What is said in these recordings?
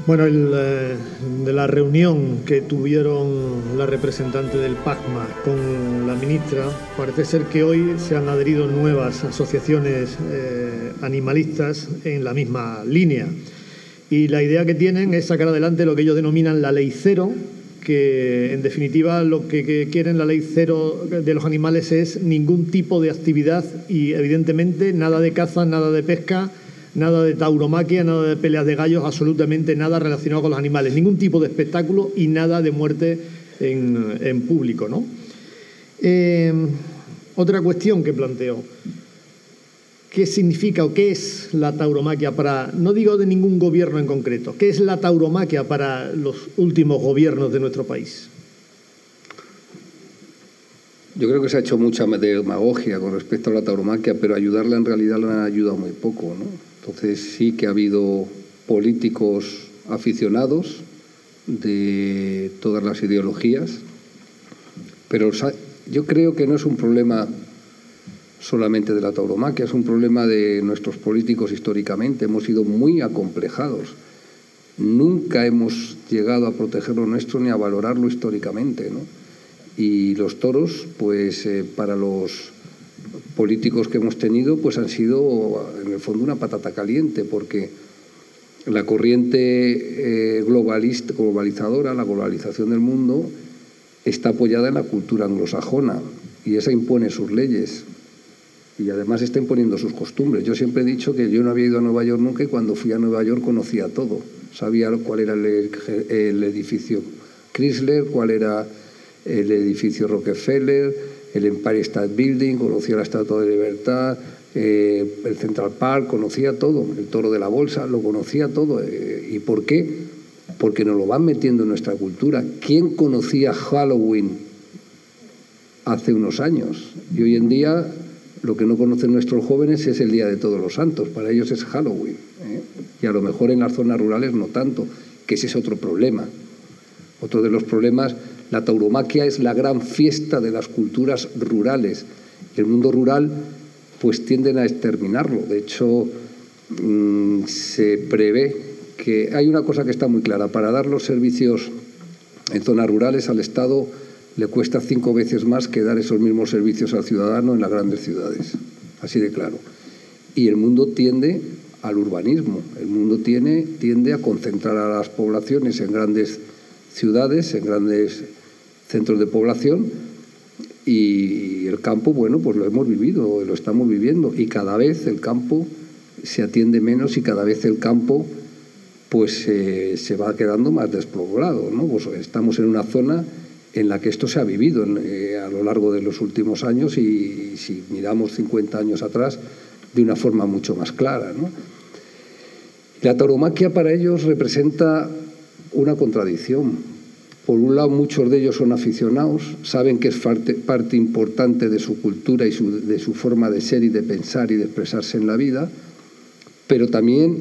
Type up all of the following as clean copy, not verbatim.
Bueno, de la reunión que tuvieron la representante del PACMA con la ministra, parece ser que hoy se han adherido nuevas asociaciones animalistas en la misma línea. Y la idea que tienen es sacar adelante lo que ellos denominan la Ley Cero, que en definitiva lo que quieren la Ley Cero de los animales es ningún tipo de actividad y evidentemente nada de caza, nada de pesca, nada de tauromaquia, nada de peleas de gallos, absolutamente nada relacionado con los animales, ningún tipo de espectáculo y nada de muerte en público, ¿no? Otra cuestión que planteo. ¿Qué significa o qué es la tauromaquia para, no digo de ningún gobierno en concreto, qué es la tauromaquia para los últimos gobiernos de nuestro país? Yo creo que se ha hecho mucha demagogia con respecto a la tauromaquia, pero ayudarla en realidad la han ayudado muy poco, ¿no? Entonces sí que ha habido políticos aficionados de todas las ideologías, pero yo creo que no es un problema solamente de la tauromaquia, es un problema de nuestros políticos históricamente. Hemos sido muy acomplejados. Nunca hemos llegado a proteger lo nuestro ni a valorarlo históricamente, ¿no? Y los toros, pues para los políticos que hemos tenido, pues han sido en el fondo una patata caliente, porque la corriente globalizadora, la globalización del mundo, está apoyada en la cultura anglosajona y esa impone sus leyes. Y además está imponiendo sus costumbres. Yo siempre he dicho que yo no había ido a Nueva York nunca y cuando fui a Nueva York conocía todo. Sabía cuál era el edificio Chrysler, cuál era el edificio Rockefeller, el Empire State Building, conocía la Estatua de Libertad, el Central Park, conocía todo. El Toro de la Bolsa, lo conocía todo. ¿Y por qué? Porque nos lo van metiendo en nuestra cultura. ¿Quién conocía Halloween hace unos años? Y hoy en día lo que no conocen nuestros jóvenes es el Día de Todos los Santos, para ellos es Halloween, ¿eh? Y a lo mejor en las zonas rurales no tanto, que ese es otro problema. Otro de los problemas, la tauromaquia es la gran fiesta de las culturas rurales. El mundo rural pues tienden a exterminarlo. De hecho, se prevé que hay una cosa que está muy clara, para dar los servicios en zonas rurales al Estado le cuesta 5 veces más que dar esos mismos servicios al ciudadano en las grandes ciudades, así de claro. Y el mundo tiende al urbanismo, el mundo tiende a concentrar a las poblaciones en grandes ciudades, en grandes centros de población, y el campo, bueno, pues lo hemos vivido, lo estamos viviendo, y cada vez el campo se atiende menos y cada vez el campo pues se va quedando más despoblado, ¿no? Pues estamos en una zona en la que esto se ha vivido a lo largo de los últimos años y si miramos 50 años atrás, de una forma mucho más clara, ¿no? La tauromaquia para ellos representa una contradicción. Por un lado, muchos de ellos son aficionados, saben que es parte importante de su cultura y de su forma de ser y de pensar y de expresarse en la vida, pero también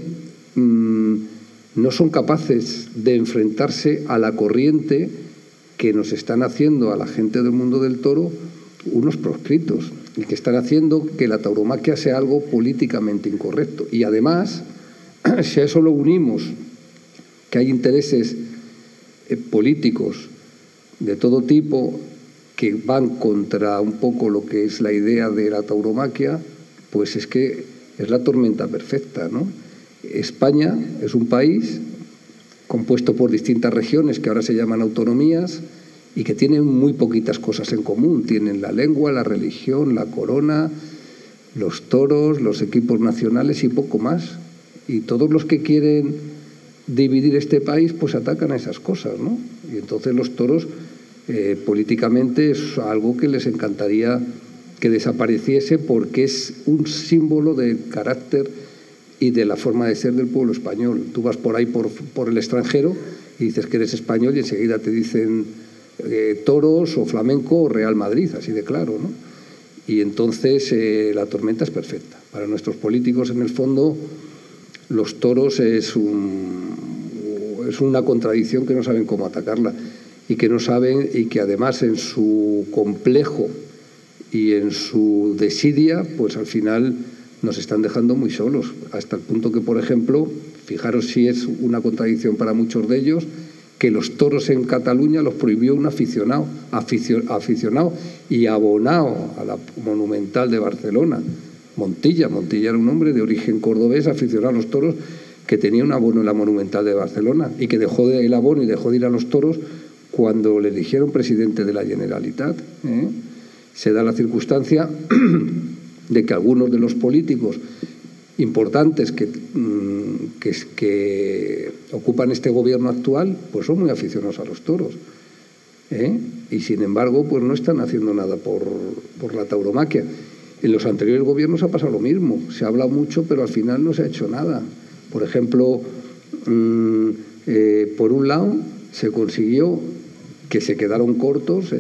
no son capaces de enfrentarse a la corriente que nos están haciendo a la gente del mundo del toro unos proscritos y que están haciendo que la tauromaquia sea algo políticamente incorrecto. Y además, si a eso lo unimos que hay intereses políticos de todo tipo que van contra un poco lo que es la idea de la tauromaquia, pues es que es la tormenta perfecta, ¿no? España es un país compuesto por distintas regiones que ahora se llaman autonomías y que tienen muy poquitas cosas en común. Tienen la lengua, la religión, la corona, los toros, los equipos nacionales y poco más. Y todos los que quieren dividir este país pues atacan a esas cosas, ¿no? Y entonces los toros políticamente es algo que les encantaría que desapareciese porque es un símbolo del carácter y de la forma de ser del pueblo español. Tú vas por ahí por el extranjero y dices que eres español y enseguida te dicen toros o flamenco o Real Madrid, así de claro, ¿no? Y entonces la tormenta es perfecta. Para nuestros políticos, en el fondo, los toros es una contradicción que no saben cómo atacarla y que no saben, y que además en su complejo y en su desidia, pues al final nos están dejando muy solos, hasta el punto que, por ejemplo, fijaros si es una contradicción para muchos de ellos, que los toros en Cataluña los prohibió un aficionado y abonado a la Monumental de Barcelona. Montilla era un hombre de origen cordobés, aficionado a los toros, que tenía un abono en la Monumental de Barcelona y que dejó el abono y dejó de ir a los toros cuando le eligieron presidente de la Generalitat. Se da la circunstancia de que algunos de los políticos importantes que ocupan este gobierno actual pues son muy aficionados a los toros, y sin embargo pues no están haciendo nada por la tauromaquia. En los anteriores gobiernos ha pasado lo mismo, se ha hablado mucho pero al final no se ha hecho nada. Por ejemplo, por un lado se consiguió que se quedaron cortos,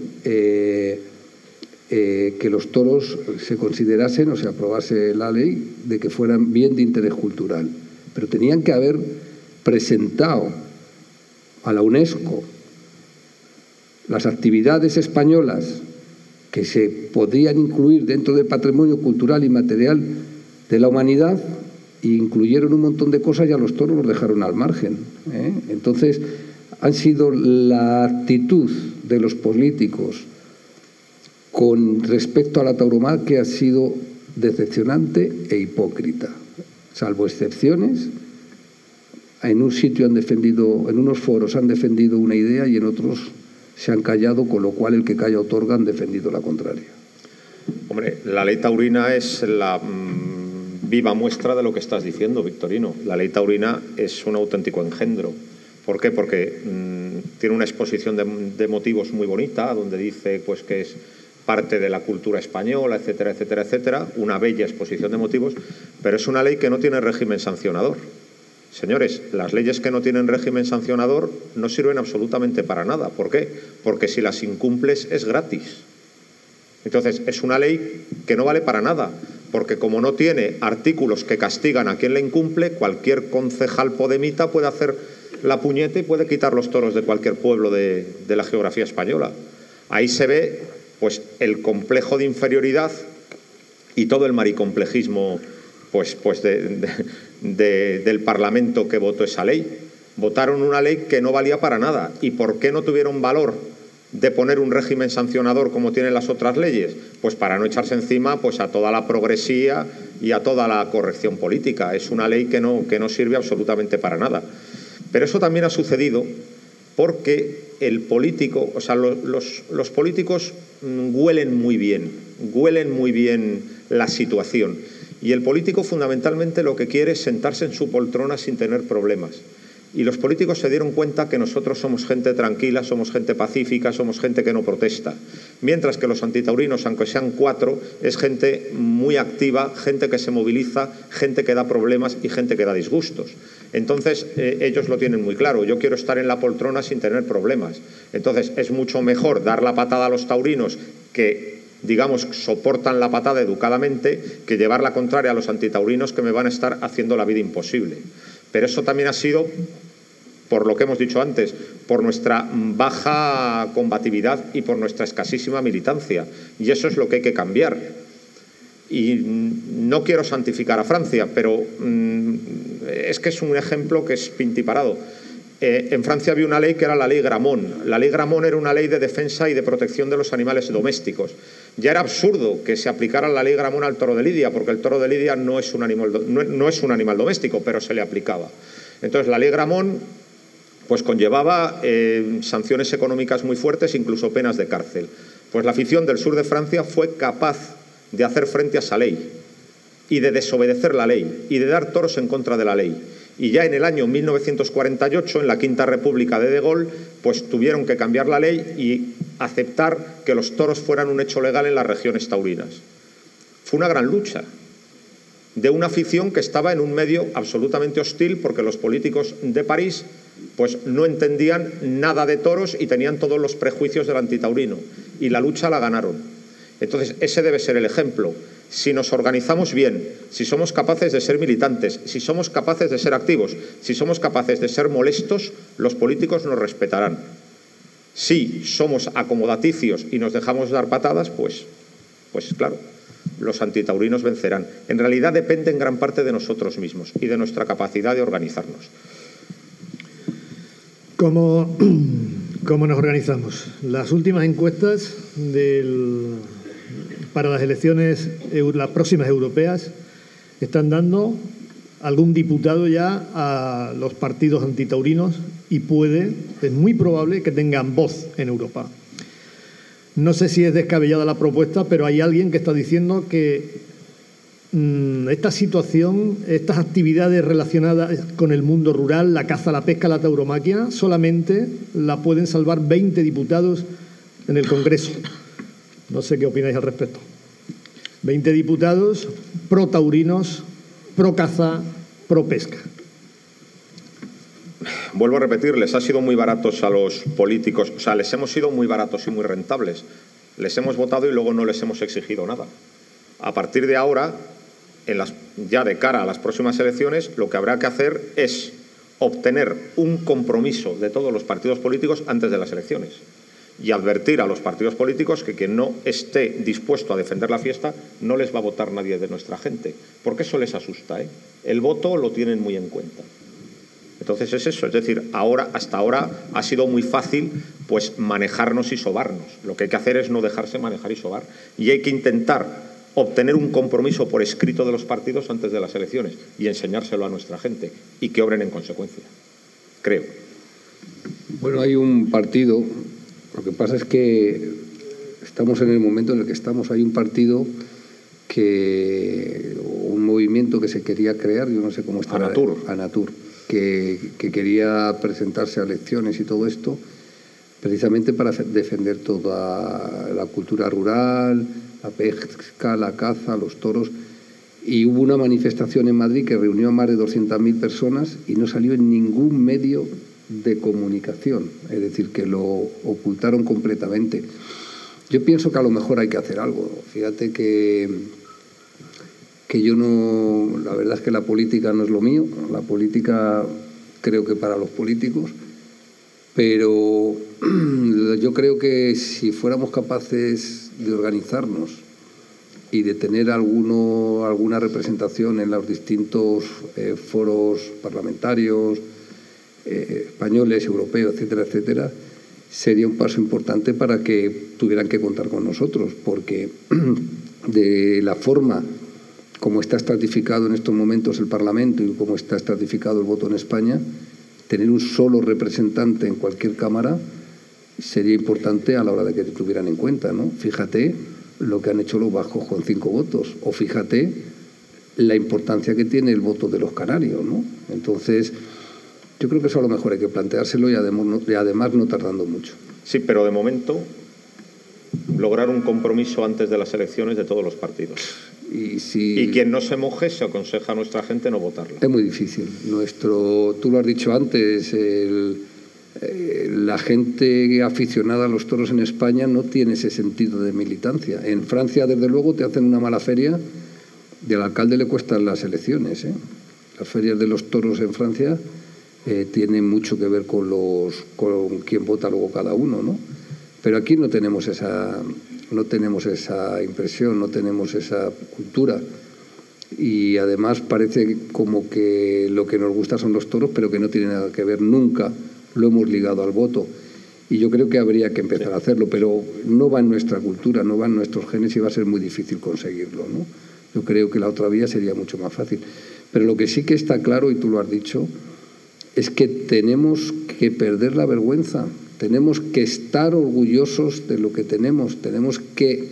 que los toros se considerasen o se aprobase la ley de que fueran bien de interés cultural, pero tenían que haber presentado a la UNESCO las actividades españolas que se podrían incluir dentro del patrimonio cultural y material de la humanidad, e incluyeron un montón de cosas y a los toros los dejaron al margen. Entonces, han sido la actitud de los políticos con respecto a la tauromaquia ha sido decepcionante e hipócrita. Salvo excepciones, en un sitio han defendido, en unos foros han defendido una idea y en otros se han callado, con lo cual el que calla otorga, han defendido la contraria. Hombre, la ley taurina es la viva muestra de lo que estás diciendo, Victorino. La ley taurina es un auténtico engendro. ¿Por qué? Porque tiene una exposición de motivos muy bonita, donde dice pues que es parte de la cultura española, etcétera, etcétera, etcétera, una bella exposición de motivos, pero es una ley que no tiene régimen sancionador. Señores, las leyes que no tienen régimen sancionador no sirven absolutamente para nada. ¿Por qué? Porque si las incumples es gratis. Entonces, es una ley que no vale para nada, porque como no tiene artículos que castigan a quien la incumple, cualquier concejal podemita puede hacer la puñeta y puede quitar los toros de cualquier pueblo de la geografía española. Ahí se ve pues el complejo de inferioridad y todo el maricomplejismo del Parlamento que votó esa ley. Votaron una ley que no valía para nada. ¿Y por qué no tuvieron valor de poner un régimen sancionador como tienen las otras leyes? Pues para no echarse encima pues a toda la progresía y a toda la corrección política. Es una ley que no sirve absolutamente para nada. Pero eso también ha sucedido porque el político, o sea, los políticos huelen muy bien la situación. Y el político fundamentalmente lo que quiere es sentarse en su poltrona sin tener problemas. Y los políticos se dieron cuenta que nosotros somos gente tranquila, somos gente pacífica, somos gente que no protesta. Mientras que los antitaurinos, aunque sean 4, es gente muy activa, gente que se moviliza, gente que da problemas y gente que da disgustos. Entonces, ellos lo tienen muy claro. Yo quiero estar en la poltrona sin tener problemas. Entonces, es mucho mejor dar la patada a los taurinos que, digamos, soportan la patada educadamente, que llevar la contraria a los antitaurinos que me van a estar haciendo la vida imposible. Pero eso también ha sido, por lo que hemos dicho antes, por nuestra baja combatividad y por nuestra escasísima militancia. Y eso es lo que hay que cambiar. Y no quiero santificar a Francia, pero es que es un ejemplo que es pintiparado. En Francia había una ley que era la ley Gramont. La ley Gramont era una ley de defensa y de protección de los animales domésticos. Ya era absurdo que se aplicara la ley Gramont al toro de Lidia, porque el toro de Lidia no es un animal doméstico, pero se le aplicaba. Entonces la ley Gramont pues conllevaba sanciones económicas muy fuertes, incluso penas de cárcel. Pues la afición del sur de Francia fue capaz de hacer frente a esa ley y de desobedecer la ley y de dar toros en contra de la ley. Y ya en el año 1948, en la Quinta República de Gaulle, pues tuvieron que cambiar la ley y aceptar que los toros fueran un hecho legal en las regiones taurinas. Fue una gran lucha de una afición que estaba en un medio absolutamente hostil, porque los políticos de París pues no entendían nada de toros y tenían todos los prejuicios del antitaurino. Y la lucha la ganaron. Entonces, ese debe ser el ejemplo. Si nos organizamos bien, si somos capaces de ser militantes, si somos capaces de ser activos, si somos capaces de ser molestos, los políticos nos respetarán. Si somos acomodaticios y nos dejamos dar patadas, pues claro, los antitaurinos vencerán. En realidad depende en gran parte de nosotros mismos y de nuestra capacidad de organizarnos. ¿Cómo nos organizamos? Las últimas encuestas para las elecciones, las próximas europeas, están dando algún diputado ya a los partidos antitaurinos y es muy probable que tengan voz en Europa. No sé si es descabellada la propuesta, pero hay alguien que está diciendo que esta situación, estas actividades relacionadas con el mundo rural, la caza, la pesca, la tauromaquia, solamente la pueden salvar 20 diputados en el Congreso. No sé qué opináis al respecto. 20 diputados pro taurinos, pro caza, pro pesca. Vuelvo a repetir, les ha sido muy baratos a los políticos, o sea, les hemos sido muy baratos y muy rentables. Les hemos votado y luego no les hemos exigido nada. A partir de ahora, ya de cara a las próximas elecciones, lo que habrá que hacer es obtener un compromiso de todos los partidos políticos antes de las elecciones y advertir a los partidos políticos que quien no esté dispuesto a defender la fiesta no les va a votar nadie de nuestra gente, porque eso les asusta, ¿eh? El voto lo tienen muy en cuenta. Entonces es eso, es decir, hasta ahora ha sido muy fácil pues manejarnos y sobarnos. Lo que hay que hacer es no dejarse manejar y sobar, y hay que intentar obtener un compromiso por escrito de los partidos antes de las elecciones y enseñárselo a nuestra gente y que obren en consecuencia, creo. Bueno, hay un partido, lo que pasa es que estamos en el momento en el que estamos, hay un partido un movimiento que se quería crear, yo no sé cómo está. Anatur, que quería presentarse a elecciones y todo esto, precisamente para defender toda la cultura rural, la pesca, la caza, los toros. Y hubo una manifestación en Madrid que reunió a más de 200.000 personas y no salió en ningún medio de comunicación, es decir, que lo ocultaron completamente. Yo pienso que a lo mejor hay que hacer algo. Fíjate que yo no... La verdad es que la política no es lo mío, la política creo que para los políticos, pero yo creo que si fuéramos capaces de organizarnos y de tener alguna representación en los distintos foros parlamentarios, españoles, europeos, etcétera, etcétera, sería un paso importante para que tuvieran que contar con nosotros, porque de la forma como está estratificado en estos momentos el Parlamento y como está estratificado el voto en España, tener un solo representante en cualquier Cámara sería importante a la hora de que te tuvieran en cuenta, ¿no? Fíjate lo que han hecho los vascos con 5 votos, o fíjate la importancia que tiene el voto de los canarios, ¿no? Entonces, yo creo que eso a lo mejor hay que planteárselo y además no tardando mucho. Sí, pero de momento lograr un compromiso antes de las elecciones de todos los partidos. Y quien no se moje se aconseja a nuestra gente no votarla. Es muy difícil. Tú lo has dicho antes, la gente aficionada a los toros en España no tiene ese sentido de militancia. En Francia, desde luego, te hacen una mala feria y al alcalde le cuestan las elecciones, ¿eh? Las ferias de los toros en Francia tienen mucho que ver con quién vota luego cada uno, ¿no? Pero aquí no tenemos esa impresión, no tenemos esa cultura. Y además parece como que lo que nos gusta son los toros, pero que no tiene nada que ver, nunca lo hemos ligado al voto. Y yo creo que habría que empezar a hacerlo, pero no va en nuestra cultura, no va en nuestros genes y va a ser muy difícil conseguirlo, ¿no? Yo creo que la otra vía sería mucho más fácil. Pero lo que sí que está claro, y tú lo has dicho, es que tenemos que perder la vergüenza. Tenemos que estar orgullosos de lo que tenemos que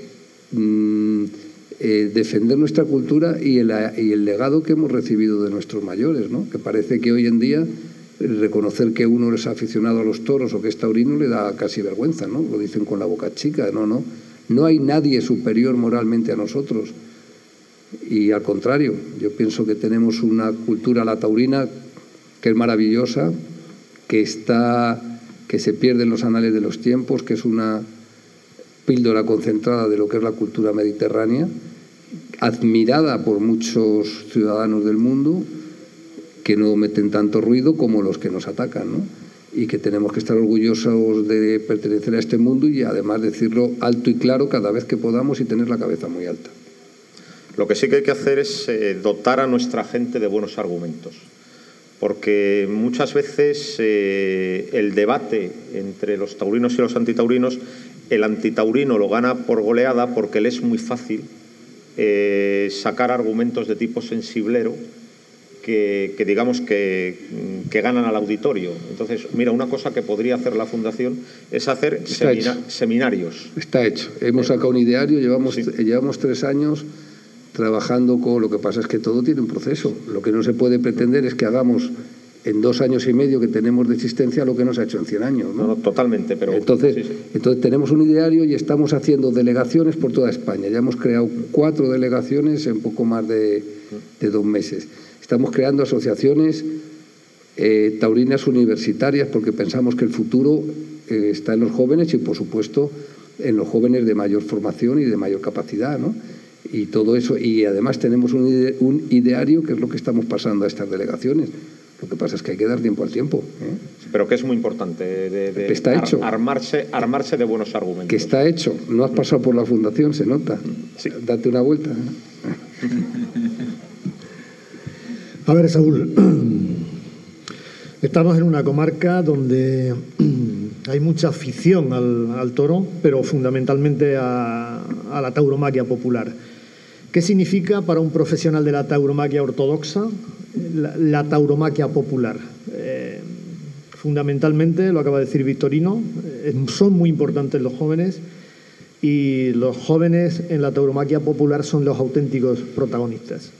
defender nuestra cultura y el legado que hemos recibido de nuestros mayores, ¿no? Que parece que hoy en día reconocer que uno es aficionado a los toros o que es taurino le da casi vergüenza, ¿no? Lo dicen con la boca chica. No hay nadie superior moralmente a nosotros. Y al contrario, yo pienso que tenemos una cultura, la taurina, que es maravillosa, que se pierde en los anales de los tiempos, que es una píldora concentrada de lo que es la cultura mediterránea, admirada por muchos ciudadanos del mundo, que no meten tanto ruido como los que nos atacan, ¿no? Y que tenemos que estar orgullosos de pertenecer a este mundo y además decirlo alto y claro cada vez que podamos y tener la cabeza muy alta. Lo que sí que hay que hacer es dotar a nuestra gente de buenos argumentos, porque muchas veces el debate entre los taurinos y los antitaurinos, el antitaurino lo gana por goleada porque le es muy fácil sacar argumentos de tipo sensiblero que digamos que ganan al auditorio. Entonces, mira, una cosa que podría hacer la Fundación es hacer seminarios. Está hecho. Hemos sacado un ideario, llevamos 3 años trabajando con... Lo que pasa es que todo tiene un proceso. Lo que no se puede pretender es que hagamos en 2 años y medio que tenemos de existencia lo que no se ha hecho en 100 años. ¿no? No, totalmente. Pero entonces tenemos un ideario y estamos haciendo delegaciones por toda España. Ya hemos creado 4 delegaciones en poco más de 2 meses. Estamos creando asociaciones taurinas universitarias porque pensamos que el futuro está en los jóvenes y, por supuesto, en los jóvenes de mayor formación y de mayor capacidad, ¿no? Y todo eso. Y además tenemos un ideario que es lo que estamos pasando a estas delegaciones. Lo que pasa es que hay que dar tiempo al tiempo. Pero que es muy importante está hecho. Armarse de buenos argumentos. Que está hecho. No has pasado por la Fundación, se nota. Sí. Date una vuelta. A ver, Saúl, estamos en una comarca donde hay mucha afición al toro, pero fundamentalmente a la tauromaquia popular. ¿Qué significa para un profesional de la tauromaquia ortodoxa la tauromaquia popular? Fundamentalmente, lo acaba de decir Victorino, son muy importantes los jóvenes y los jóvenes en la tauromaquia popular son los auténticos protagonistas.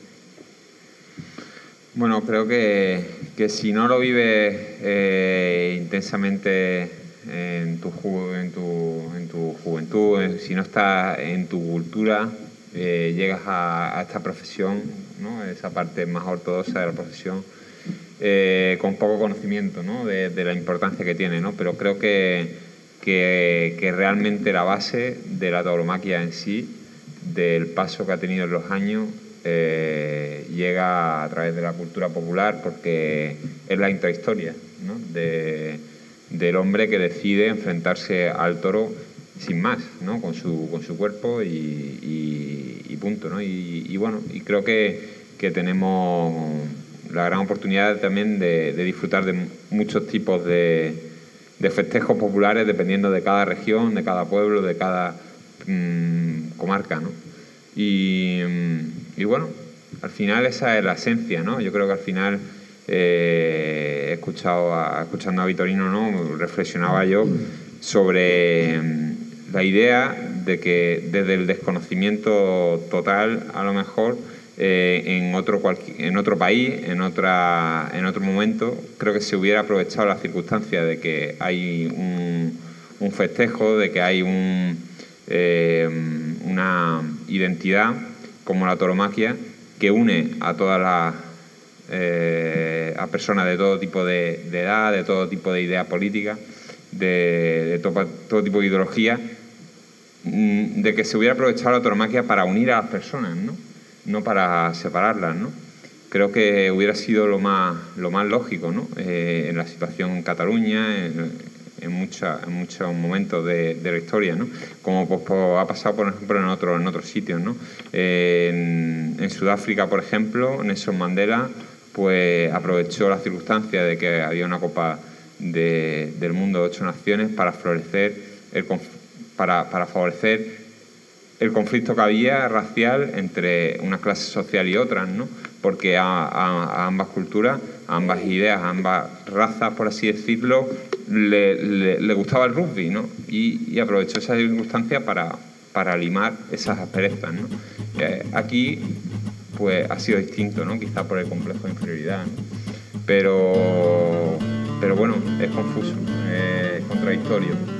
Bueno, creo que si no lo vives intensamente en tu juventud, si no estás en tu cultura, llegas a esta profesión, ¿no? Esa parte más ortodoxa de la profesión, con poco conocimiento, ¿no? de la importancia que tiene, ¿no? Pero creo que realmente la base de la tauromaquia en sí, del paso que ha tenido en los años, llega a través de la cultura popular, porque es la intrahistoria, ¿no? del hombre que decide enfrentarse al toro sin más, ¿no? con su cuerpo y punto, ¿no? Y bueno, y creo que tenemos la gran oportunidad también de disfrutar de muchos tipos de festejos populares dependiendo de cada región, de cada pueblo, de cada comarca, ¿no? Y bueno, al final esa es la esencia, ¿no? Yo creo que al final, escuchando a Victorino, ¿no? Reflexionaba yo sobre la idea de que desde el desconocimiento total, a lo mejor, en otro país, en otro momento, creo que se hubiera aprovechado la circunstancia de que hay un festejo, de que hay una identidad como la tauromaquia que une a todas las a personas de todo tipo de edad, de todo tipo de idea política, de todo tipo de ideología, de que se hubiera aprovechado la tauromaquia para unir a las personas, no para separarlas, ¿no? Creo que hubiera sido lo más lógico, ¿no? En la situación en Cataluña, en muchos momentos de la historia, ¿no? Como pues ha pasado, por ejemplo, en otros sitios, ¿no? En Sudáfrica, por ejemplo, Nelson Mandela pues aprovechó la circunstancia de que había una Copa del Mundo de 8 naciones para favorecer el conflicto que había racial entre una clase social y otras, ¿no? Porque a ambas culturas, a ambas ideas, a ambas razas, por así decirlo, le gustaba el rugby, ¿no? Y aprovechó esa circunstancia para limar esas asperezas, ¿no? Aquí pues ha sido distinto, ¿no? Quizá por el complejo de inferioridad, ¿no? Pero bueno, es confuso, es contradictorio.